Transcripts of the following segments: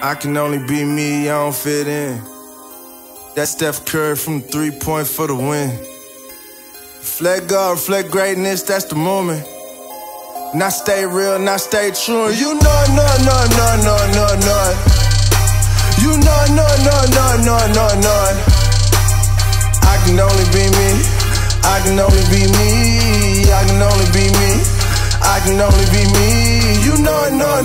I can only be me, I don't fit in. That Steph Curry from 3-point for the win. Reflect God, reflect greatness, that's the moment. Not stay real, not stay true. You know, no. You know, no. I can only be me. I can only be me. I can only be me. I can only be me. You know, no.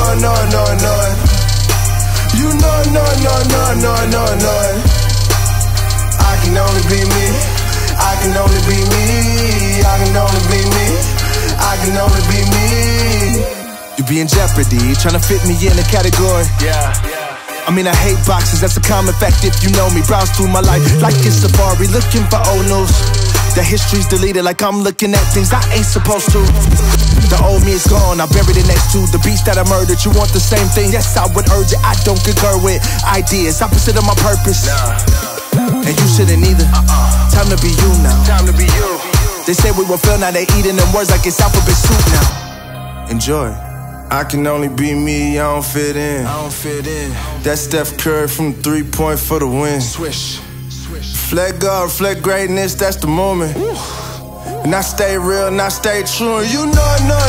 You know, no. I can only be me. I can only be me. I can only be me. I can only be me. You be in jeopardy, trying to fit me in a category. Yeah. I mean, I hate boxes, that's a common fact if you know me. Browse through my life like it's Safari, looking for old news. The history's deleted like I'm looking at things I ain't supposed to. The old me is gone, I buried it next to the beast that I murdered. You want the same thing? Yes, I would urge it. I don't concur with ideas opposite of my purpose. And you shouldn't either. Time to be you now. Time to be you. They say we will fail, now they eating them words like it's alphabet soup now. Enjoy. I can only be me, I don't fit in. That Steph Curry from 3-point for the win. Swish. Reflect God, reflect greatness, that's the moment. Not stay real, not stay true. You know, no.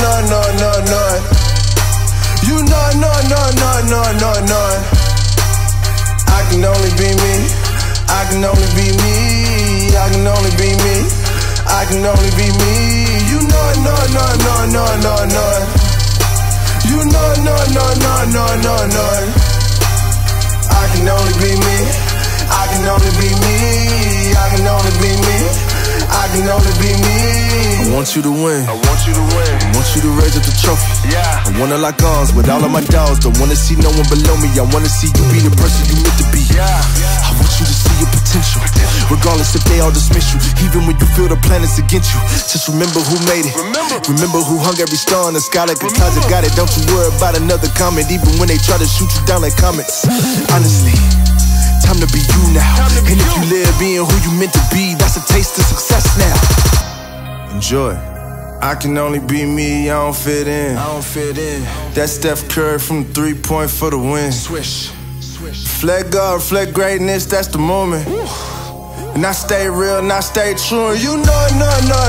You know, no. I can only be me. I can only be me. I can only be me. I can only be me. You know, no. You know, no. I can only be me. I can only be me. I can only be me. I can only be me. I want you to win. I want you to win. I want you to raise up the trophy. Yeah. I wanna lock arms with all of my dogs. Don't wanna see no one below me. I wanna see you be the person you meant to be. Yeah. I want you to see your potential. Regardless if they all dismiss you. Even when you feel the planets against you. Just remember who made it. Remember who hung every star in the sky like a closet. Got it. Don't you worry about another comment. Even when they try to shoot you down like comets. Honestly, time to be you now. And if you live being who you meant to be, that's a taste of success now. Enjoy. I can only be me, I don't fit in. That Steph Curry from 3-point for the win. Swish. Reflect God, reflect greatness, that's the moment. Not stay real, not stay true. You know, no.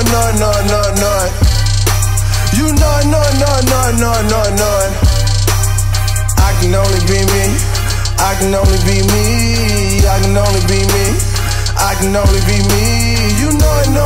You know, no. I can only be me. I can only be me. I can only be me. I can only be me. You know, no.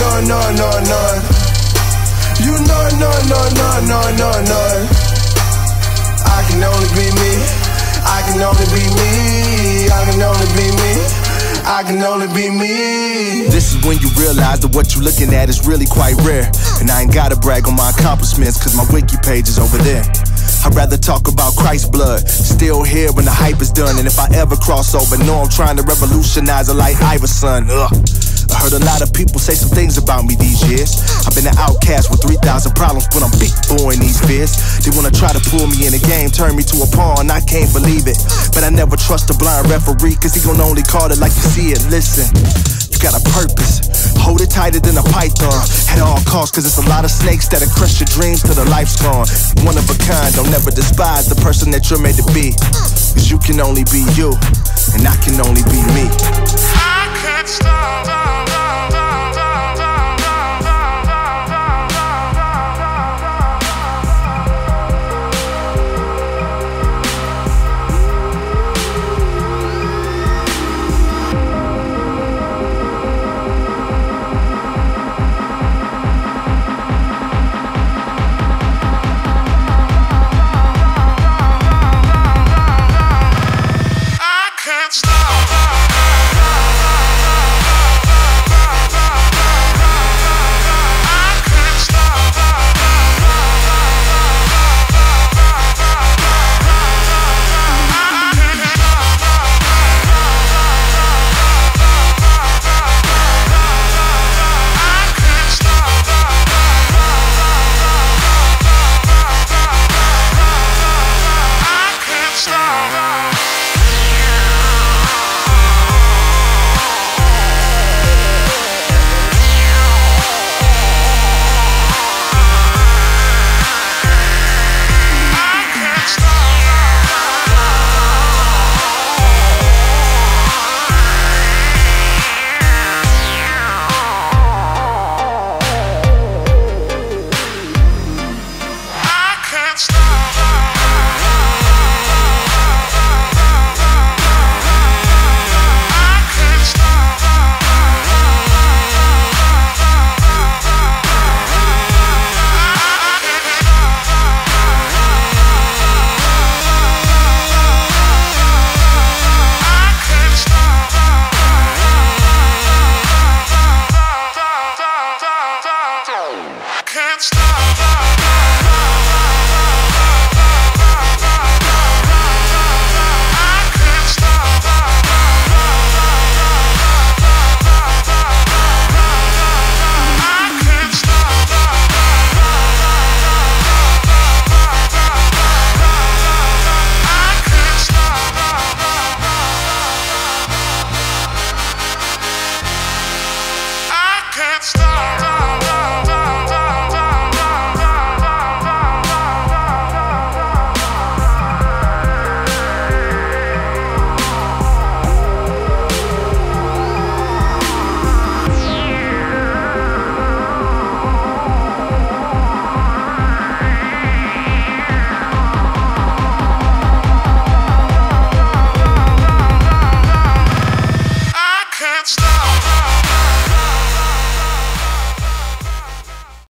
You know, no. I can only be me. I can only be me. I can only be me. I can only be me. This is when you realize that what you're looking at is really quite rare. And I ain't gotta brag on my accomplishments, cause my wiki page is over there. I'd rather talk about Christ's blood, still here when the hype is done. And if I ever cross over, know I'm trying to revolutionize a like Iverson. I heard a lot of people say some things about me these years. I've been an outcast with 3,000 problems, but I'm big boy in these fears. They wanna try to pull me in a game, turn me to a pawn, I can't believe it. But I never trust a blind referee, cause he gon' only call it like you see it. Listen, you got a purpose, hold it tighter than a python. At all costs, cause it's a lot of snakes that'll crush your dreams till the life's gone. One of a kind, don't never despise the person that you're made to be. Cause you can only be you, and I can only be me. I can't stop.